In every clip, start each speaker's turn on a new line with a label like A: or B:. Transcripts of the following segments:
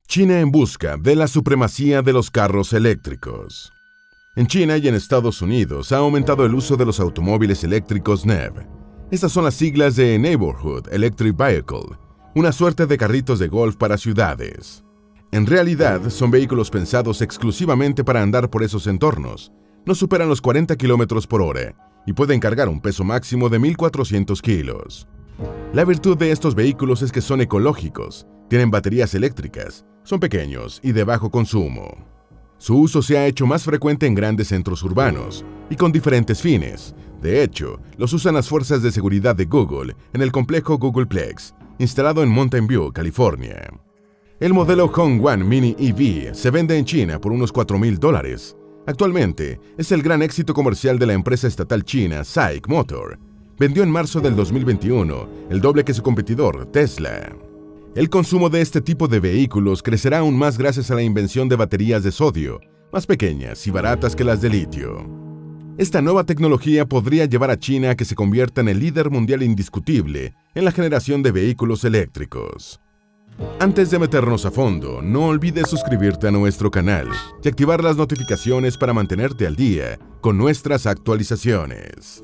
A: China en busca de la supremacía de los carros eléctricos. En China y en Estados Unidos ha aumentado el uso de los automóviles eléctricos NEV. Estas son las siglas de Neighborhood Electric Vehicle, una suerte de carritos de golf para ciudades. En realidad, son vehículos pensados exclusivamente para andar por esos entornos. No superan los 40 km por hora y pueden cargar un peso máximo de 1.400 kilos. La virtud de estos vehículos es que son ecológicos, tienen baterías eléctricas, son pequeños y de bajo consumo. Su uso se ha hecho más frecuente en grandes centros urbanos y con diferentes fines. De hecho, los usan las fuerzas de seguridad de Google en el complejo Googleplex, instalado en Mountain View, California. El modelo Hongguang Mini EV se vende en China por unos $4.000. Actualmente, es el gran éxito comercial de la empresa estatal china SAIC Motor. Vendió en marzo del 2021 el doble que su competidor, Tesla. El consumo de este tipo de vehículos crecerá aún más gracias a la invención de baterías de sodio, más pequeñas y baratas que las de litio. Esta nueva tecnología podría llevar a China a que se convierta en el líder mundial indiscutible en la generación de vehículos eléctricos. Antes de meternos a fondo, no olvides suscribirte a nuestro canal y activar las notificaciones para mantenerte al día con nuestras actualizaciones.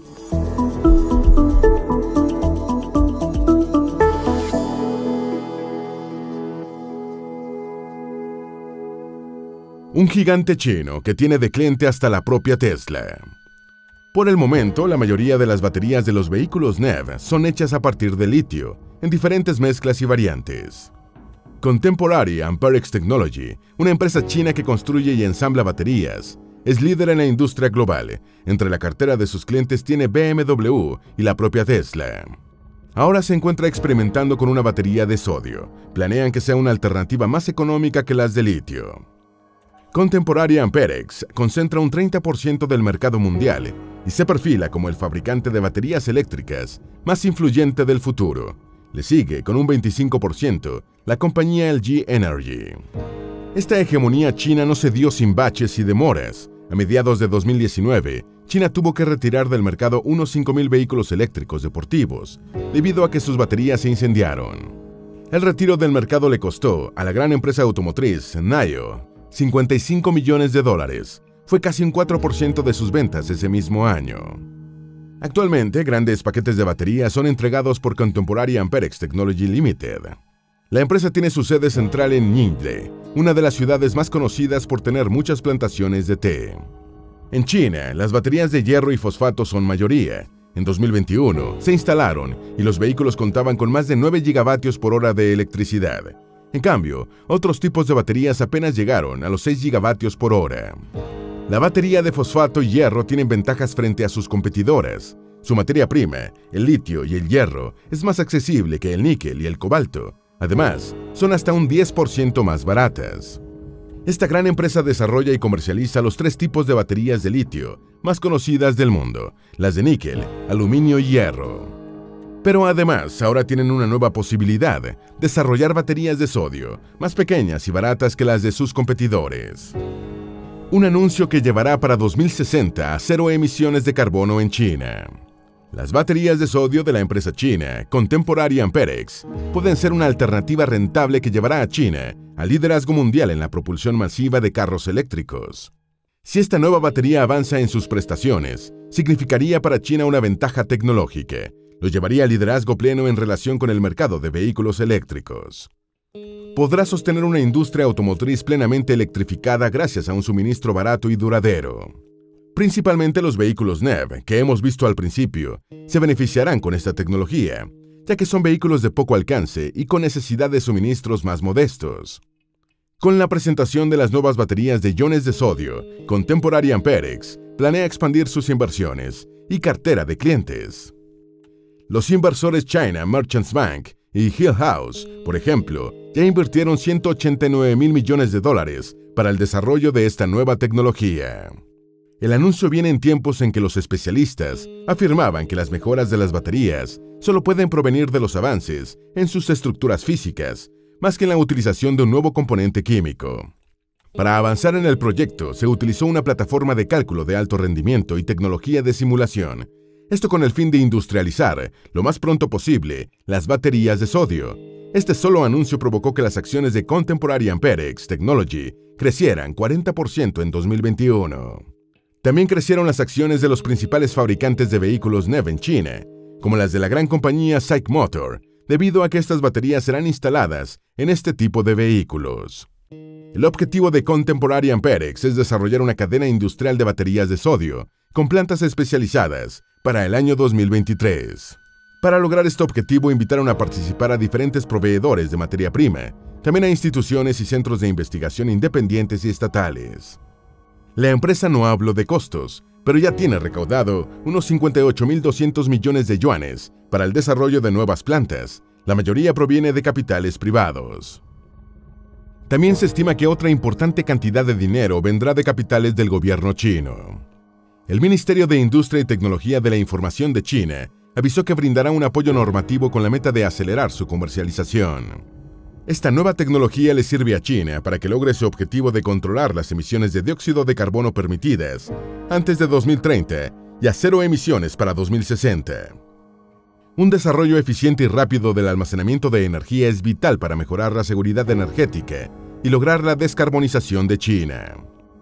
A: Un gigante chino que tiene de cliente hasta la propia Tesla. Por el momento, la mayoría de las baterías de los vehículos NEV son hechas a partir de litio, en diferentes mezclas y variantes. Contemporary Amperex Technology, una empresa china que construye y ensambla baterías, es líder en la industria global. Entre la cartera de sus clientes tiene BMW y la propia Tesla. Ahora se encuentra experimentando con una batería de sodio. Planean que sea una alternativa más económica que las de litio. Contemporary Amperex concentra un 30% del mercado mundial y se perfila como el fabricante de baterías eléctricas más influyente del futuro. Le sigue con un 25% la compañía LG Energy. Esta hegemonía china no se dio sin baches y demoras. A mediados de 2019, China tuvo que retirar del mercado unos 5.000 vehículos eléctricos deportivos debido a que sus baterías se incendiaron. El retiro del mercado le costó a la gran empresa automotriz NIO $55 millones. Fue casi un 4% de sus ventas ese mismo año. Actualmente, grandes paquetes de baterías son entregados por Contemporary Amperex Technology Limited. La empresa tiene su sede central en Ningde, una de las ciudades más conocidas por tener muchas plantaciones de té. En China, las baterías de hierro y fosfato son mayoría. En 2021, se instalaron y los vehículos contaban con más de 9 gigavatios por hora de electricidad. En cambio, otros tipos de baterías apenas llegaron a los 6 gigavatios por hora. La batería de fosfato y hierro tienen ventajas frente a sus competidoras. Su materia prima, el litio y el hierro, es más accesible que el níquel y el cobalto. Además, son hasta un 10% más baratas. Esta gran empresa desarrolla y comercializa los 3 tipos de baterías de litio más conocidas del mundo, las de níquel, aluminio y hierro. Pero además, ahora tienen una nueva posibilidad: desarrollar baterías de sodio, más pequeñas y baratas que las de sus competidores. Un anuncio que llevará para 2060 a 0 emisiones de carbono en China. Las baterías de sodio de la empresa china Contemporary Amperex pueden ser una alternativa rentable que llevará a China al liderazgo mundial en la propulsión masiva de carros eléctricos. Si esta nueva batería avanza en sus prestaciones, significaría para China una ventaja tecnológica. Lo llevaría al liderazgo pleno en relación con el mercado de vehículos eléctricos. Podrá sostener una industria automotriz plenamente electrificada gracias a un suministro barato y duradero. Principalmente los vehículos NEV, que hemos visto al principio, se beneficiarán con esta tecnología, ya que son vehículos de poco alcance y con necesidad de suministros más modestos. Con la presentación de las nuevas baterías de iones de sodio, Contemporary Amperex planea expandir sus inversiones y cartera de clientes. Los inversores China Merchants Bank y Hill House, por ejemplo, ya invirtieron $189 millones para el desarrollo de esta nueva tecnología. El anuncio viene en tiempos en que los especialistas afirmaban que las mejoras de las baterías solo pueden provenir de los avances en sus estructuras físicas, más que en la utilización de un nuevo componente químico. Para avanzar en el proyecto, se utilizó una plataforma de cálculo de alto rendimiento y tecnología de simulación. Esto con el fin de industrializar lo más pronto posible las baterías de sodio. Este solo anuncio provocó que las acciones de Contemporary Amperex Technology crecieran 40% en 2021. También crecieron las acciones de los principales fabricantes de vehículos NEV en China, como las de la gran compañía SAIC Motor, debido a que estas baterías serán instaladas en este tipo de vehículos. El objetivo de Contemporary Amperex es desarrollar una cadena industrial de baterías de sodio con plantas especializadas para el año 2023. Para lograr este objetivo invitaron a participar a diferentes proveedores de materia prima, también a instituciones y centros de investigación independientes y estatales. La empresa no habló de costos, pero ya tiene recaudado unos 58.200 millones de yuanes para el desarrollo de nuevas plantas. La mayoría proviene de capitales privados. También se estima que otra importante cantidad de dinero vendrá de capitales del gobierno chino. El Ministerio de Industria y Tecnología de la Información de China avisó que brindará un apoyo normativo con la meta de acelerar su comercialización. Esta nueva tecnología le sirve a China para que logre su objetivo de controlar las emisiones de dióxido de carbono permitidas antes de 2030 y a cero emisiones para 2060. Un desarrollo eficiente y rápido del almacenamiento de energía es vital para mejorar la seguridad energética y lograr la descarbonización de China.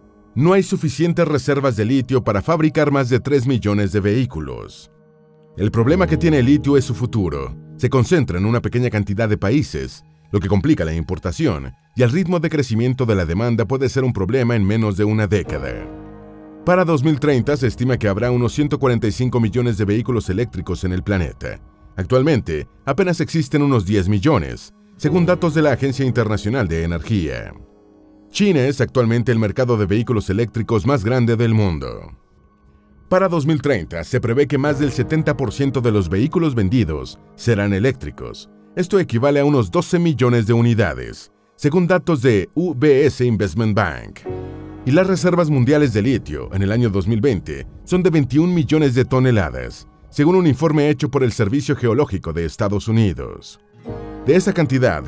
A: No hay suficientes reservas de litio para fabricar más de 3 millones de vehículos. El problema que tiene el litio es su futuro. Se concentra en una pequeña cantidad de países, lo que complica la importación, y el ritmo de crecimiento de la demanda puede ser un problema en menos de una década. Para 2030 se estima que habrá unos 145 millones de vehículos eléctricos en el planeta. Actualmente, apenas existen unos 10 millones, según datos de la Agencia Internacional de Energía. China es actualmente el mercado de vehículos eléctricos más grande del mundo. Para 2030 se prevé que más del 70% de los vehículos vendidos serán eléctricos. Esto equivale a unos 12 millones de unidades, según datos de UBS Investment Bank. Y las reservas mundiales de litio en el año 2020 son de 21 millones de toneladas, según un informe hecho por el Servicio Geológico de Estados Unidos. De esa cantidad,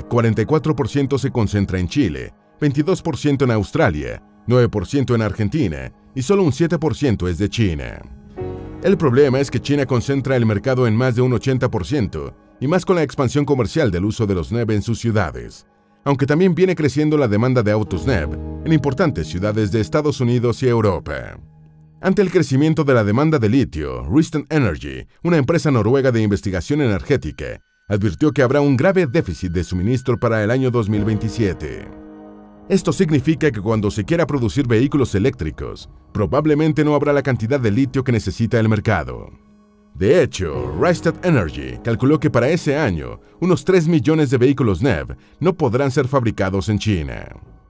A: 44% se concentra en Chile, 22% en Australia, 9% en Argentina y solo un 7% es de China. El problema es que China concentra el mercado en más de un 80%, y más con la expansión comercial del uso de los NEV en sus ciudades, aunque también viene creciendo la demanda de autos NEV en importantes ciudades de Estados Unidos y Europa. Ante el crecimiento de la demanda de litio, Rystad Energy, una empresa noruega de investigación energética, advirtió que habrá un grave déficit de suministro para el año 2027. Esto significa que cuando se quiera producir vehículos eléctricos, probablemente no habrá la cantidad de litio que necesita el mercado. De hecho, Rystad Energy calculó que para ese año, unos 3 millones de vehículos NEV no podrán ser fabricados en China,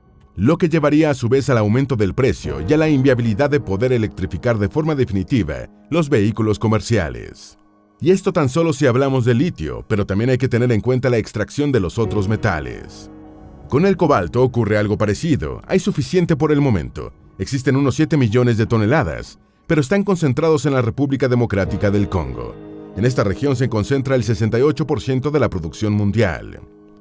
A: lo que llevaría a su vez al aumento del precio y a la inviabilidad de poder electrificar de forma definitiva los vehículos comerciales. Y esto tan solo si hablamos de litio, pero también hay que tener en cuenta la extracción de los otros metales. Con el cobalto ocurre algo parecido, hay suficiente por el momento, existen unos 7 millones de toneladas, pero están concentrados en la República Democrática del Congo. En esta región se concentra el 68% de la producción mundial.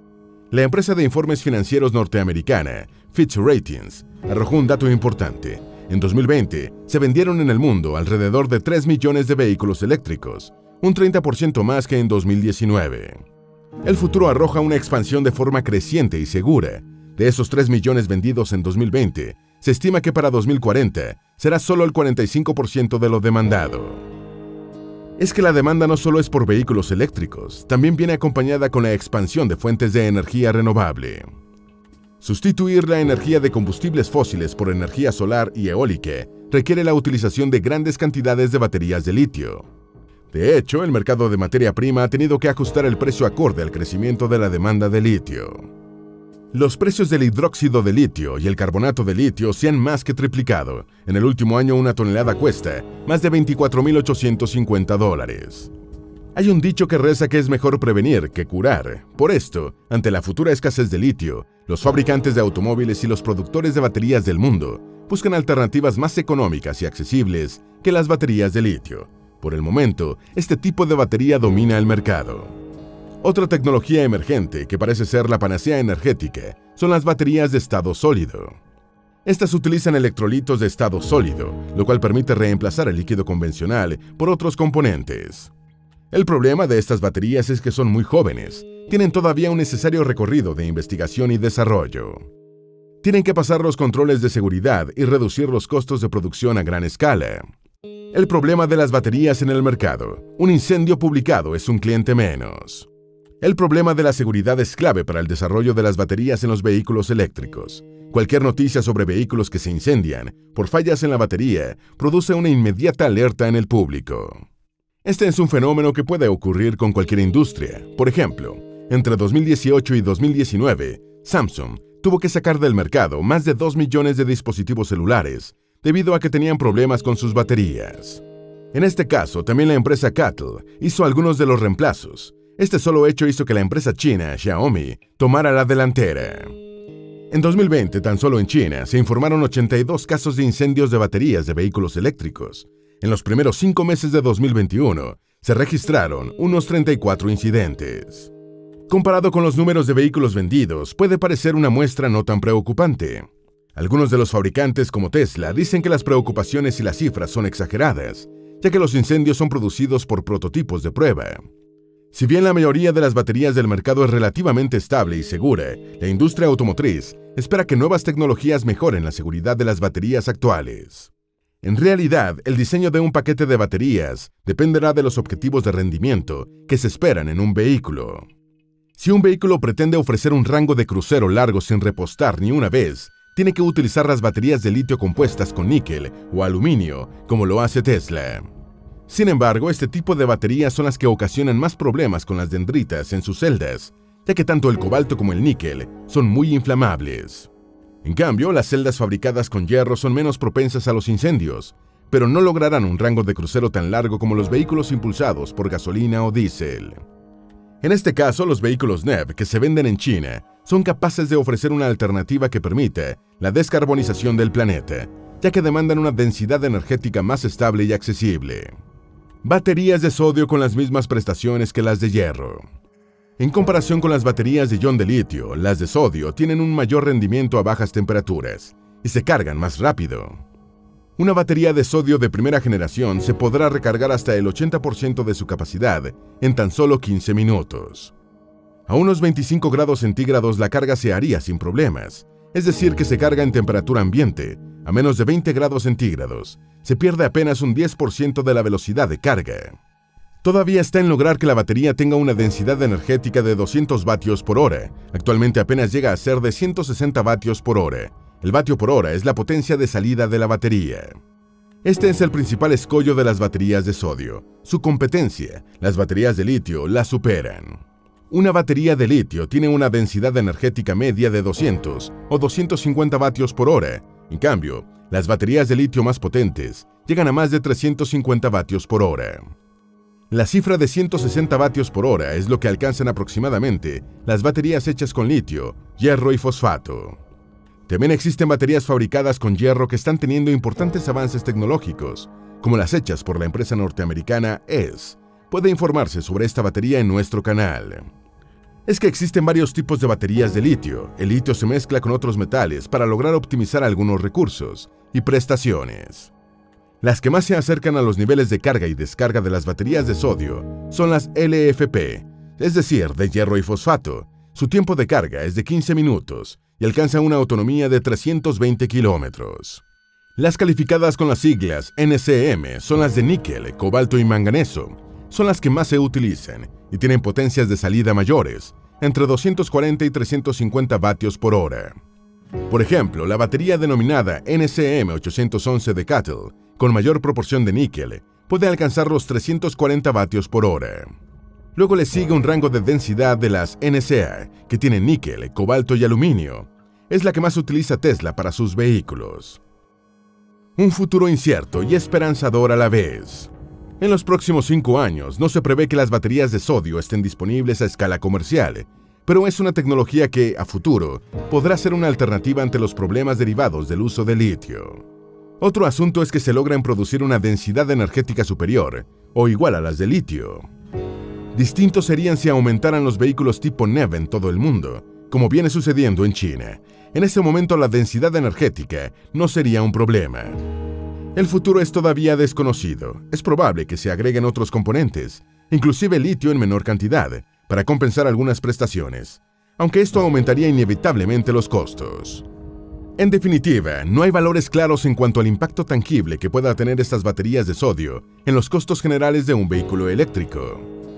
A: La empresa de informes financieros norteamericana, Fitch Ratings, arrojó un dato importante. En 2020, se vendieron en el mundo alrededor de 3 millones de vehículos eléctricos, un 30% más que en 2019. El futuro arroja una expansión de forma creciente y segura. De esos 3 millones vendidos en 2020, se estima que para 2040 será solo el 45% de lo demandado. Es que la demanda no solo es por vehículos eléctricos, también viene acompañada con la expansión de fuentes de energía renovable. Sustituir la energía de combustibles fósiles por energía solar y eólica requiere la utilización de grandes cantidades de baterías de litio. De hecho, el mercado de materia prima ha tenido que ajustar el precio acorde al crecimiento de la demanda de litio. Los precios del hidróxido de litio y el carbonato de litio se han más que triplicado. En el último año una tonelada cuesta más de $24.850. Hay un dicho que reza que es mejor prevenir que curar. Por esto, ante la futura escasez de litio, los fabricantes de automóviles y los productores de baterías del mundo buscan alternativas más económicas y accesibles que las baterías de litio. Por el momento, este tipo de batería domina el mercado. Otra tecnología emergente que parece ser la panacea energética son las baterías de estado sólido. Estas utilizan electrolitos de estado sólido, lo cual permite reemplazar el líquido convencional por otros componentes. El problema de estas baterías es que son muy jóvenes, tienen todavía un necesario recorrido de investigación y desarrollo. Tienen que pasar los controles de seguridad y reducir los costos de producción a gran escala. El problema de las baterías en el mercado. Un incendio publicado es un cliente menos. El problema de la seguridad es clave para el desarrollo de las baterías en los vehículos eléctricos. Cualquier noticia sobre vehículos que se incendian por fallas en la batería produce una inmediata alerta en el público. Este es un fenómeno que puede ocurrir con cualquier industria. Por ejemplo, entre 2018 y 2019, Samsung tuvo que sacar del mercado más de 2 millones de dispositivos celulares debido a que tenían problemas con sus baterías. En este caso, también la empresa CATL hizo algunos de los reemplazos. Este solo hecho hizo que la empresa china Xiaomi tomara la delantera. En 2020, tan solo en China, se informaron 82 casos de incendios de baterías de vehículos eléctricos. En los primeros 5 meses de 2021, se registraron unos 34 incidentes. Comparado con los números de vehículos vendidos, puede parecer una muestra no tan preocupante. Algunos de los fabricantes, como Tesla, dicen que las preocupaciones y las cifras son exageradas, ya que los incendios son producidos por prototipos de prueba. Si bien la mayoría de las baterías del mercado es relativamente estable y segura, la industria automotriz espera que nuevas tecnologías mejoren la seguridad de las baterías actuales. En realidad, el diseño de un paquete de baterías dependerá de los objetivos de rendimiento que se esperan en un vehículo. Si un vehículo pretende ofrecer un rango de crucero largo sin repostar ni una vez, tiene que utilizar las baterías de litio compuestas con níquel o aluminio, como lo hace Tesla. Sin embargo, este tipo de baterías son las que ocasionan más problemas con las dendritas en sus celdas, ya que tanto el cobalto como el níquel son muy inflamables. En cambio, las celdas fabricadas con hierro son menos propensas a los incendios, pero no lograrán un rango de crucero tan largo como los vehículos impulsados por gasolina o diésel. En este caso, los vehículos NEV que se venden en China son capaces de ofrecer una alternativa que permite la descarbonización del planeta, ya que demandan una densidad energética más estable y accesible. Baterías de sodio con las mismas prestaciones que las de hierro. En comparación con las baterías de ion de litio, las de sodio tienen un mayor rendimiento a bajas temperaturas y se cargan más rápido. Una batería de sodio de primera generación se podrá recargar hasta el 80% de su capacidad en tan solo 15 minutos. A unos 25 grados centígrados la carga se haría sin problemas, es decir que se carga en temperatura ambiente. A menos de 20 grados centígrados, se pierde apenas un 10% de la velocidad de carga. Todavía está en lograr que la batería tenga una densidad energética de 200 vatios por hora. Actualmente apenas llega a ser de 160 vatios por hora. El vatio por hora es la potencia de salida de la batería. Este es el principal escollo de las baterías de sodio. Su competencia, las baterías de litio, la superan. Una batería de litio tiene una densidad energética media de 200 o 250 vatios por hora. En cambio, las baterías de litio más potentes llegan a más de 350 vatios por hora. La cifra de 160 vatios por hora es lo que alcanzan aproximadamente las baterías hechas con litio, hierro y fosfato. También existen baterías fabricadas con hierro que están teniendo importantes avances tecnológicos, como las hechas por la empresa norteamericana ES. Puede informarse sobre esta batería en nuestro canal. Es que existen varios tipos de baterías de litio. El litio se mezcla con otros metales para lograr optimizar algunos recursos y prestaciones. Las que más se acercan a los niveles de carga y descarga de las baterías de sodio son las LFP, es decir, de hierro y fosfato. Su tiempo de carga es de 15 minutos y alcanza una autonomía de 320 kilómetros. Las calificadas con las siglas NCM son las de níquel, cobalto y manganeso. Son las que más se utilizan y tienen potencias de salida mayores, entre 240 y 350 vatios por hora. Por ejemplo, la batería denominada NCM 811 de CATL, con mayor proporción de níquel, puede alcanzar los 340 vatios por hora. Luego le sigue un rango de densidad de las NCA, que tienen níquel, cobalto y aluminio. Es la que más utiliza Tesla para sus vehículos. Un futuro incierto y esperanzador a la vez. En los próximos 5 años no se prevé que las baterías de sodio estén disponibles a escala comercial, pero es una tecnología que, a futuro, podrá ser una alternativa ante los problemas derivados del uso de litio. Otro asunto es que se logran producir una densidad energética superior o igual a las de litio. Distintos serían si aumentaran los vehículos tipo NEV en todo el mundo, como viene sucediendo en China. En ese momento la densidad energética no sería un problema. El futuro es todavía desconocido. Es probable que se agreguen otros componentes, inclusive litio en menor cantidad, para compensar algunas prestaciones, aunque esto aumentaría inevitablemente los costos. En definitiva, no hay valores claros en cuanto al impacto tangible que pueda tener estas baterías de sodio en los costos generales de un vehículo eléctrico.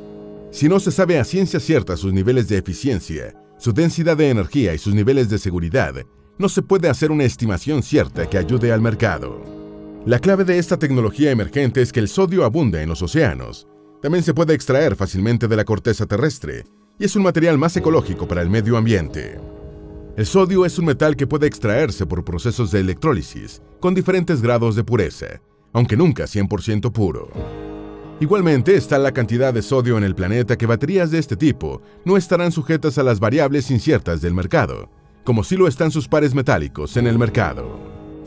A: Si no se sabe a ciencia cierta sus niveles de eficiencia, su densidad de energía y sus niveles de seguridad, no se puede hacer una estimación cierta que ayude al mercado. La clave de esta tecnología emergente es que el sodio abunda en los océanos. También se puede extraer fácilmente de la corteza terrestre y es un material más ecológico para el medio ambiente. El sodio es un metal que puede extraerse por procesos de electrólisis con diferentes grados de pureza, aunque nunca 100% puro. Igualmente está la cantidad de sodio en el planeta que baterías de este tipo no estarán sujetas a las variables inciertas del mercado, como sí lo están sus pares metálicos en el mercado.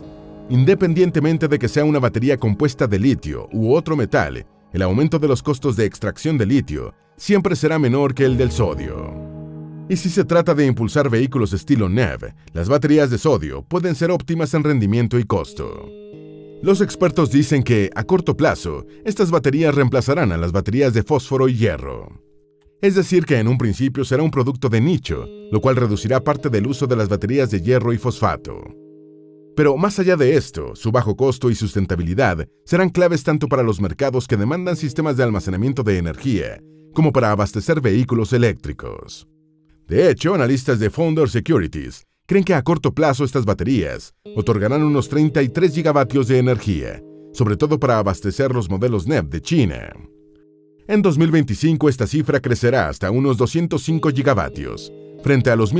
A: Independientemente de que sea una batería compuesta de litio u otro metal, el aumento de los costos de extracción de litio siempre será menor que el del sodio. Y si se trata de impulsar vehículos estilo NEV, las baterías de sodio pueden ser óptimas en rendimiento y costo. Los expertos dicen que, a corto plazo, estas baterías reemplazarán a las baterías de fósforo y hierro. Es decir, que en un principio será un producto de nicho, lo cual reducirá parte del uso de las baterías de hierro y fosfato. Pero más allá de esto, su bajo costo y sustentabilidad serán claves tanto para los mercados que demandan sistemas de almacenamiento de energía, como para abastecer vehículos eléctricos. De hecho, analistas de Founder Securities creen que a corto plazo estas baterías otorgarán unos 33 gigavatios de energía, sobre todo para abastecer los modelos NEV de China. En 2025 esta cifra crecerá hasta unos 205 gigavatios, frente a los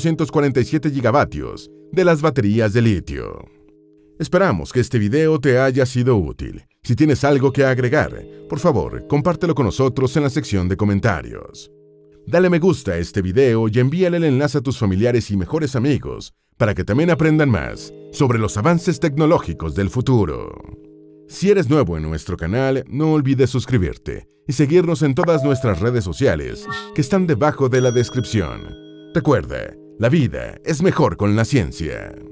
A: 1.447 gigavatios de las baterías de litio. Esperamos que este video te haya sido útil. Si tienes algo que agregar, por favor, compártelo con nosotros en la sección de comentarios. Dale me gusta a este video y envíale el enlace a tus familiares y mejores amigos para que también aprendan más sobre los avances tecnológicos del futuro. Si eres nuevo en nuestro canal, no olvides suscribirte y seguirnos en todas nuestras redes sociales que están debajo de la descripción. Recuerda, la vida es mejor con la ciencia.